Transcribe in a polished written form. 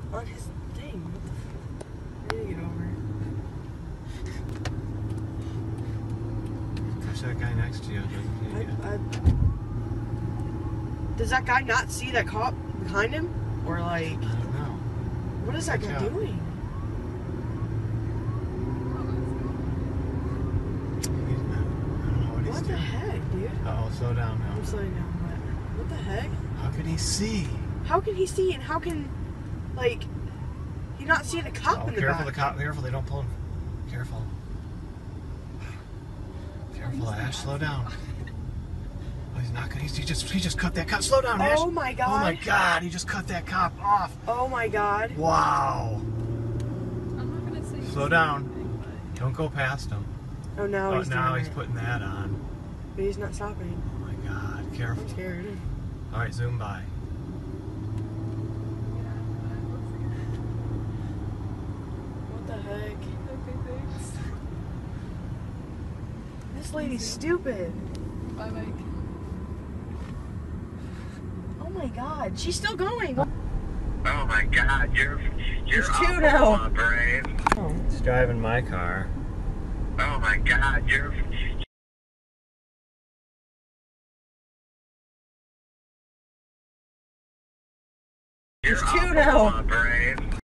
on his thing. What the fuck? I need to get over. There's that guy next to you. Does that guy not see that cop behind him? Or like... I don't know. What is that guy doing? What the heck, dude? Uh-oh, slow down now. I'm slowing down, but what the heck? How could he see? How can he see and how can, like, he not see the cop in the Careful, back? careful, they don't pull him. Careful. Careful, Ash, slow down. Oh, he's not gonna, he just cut that cop. Slow down, Ash. Oh my god. Oh my god, he just cut that cop off. Oh my god. Wow. I'm not gonna say Slow down. Don't go past him. Oh, now he's putting that on. But he's not stopping. Oh my god, careful. I'm scared. Alright, zoom by. What the heck? Okay, thanks. This lady's stupid. Bye, Mike. Oh my god, she's still going. Oh my god, you're There's two awful now. brave. He's driving my car. Oh my god, you're There's two awful now. brave.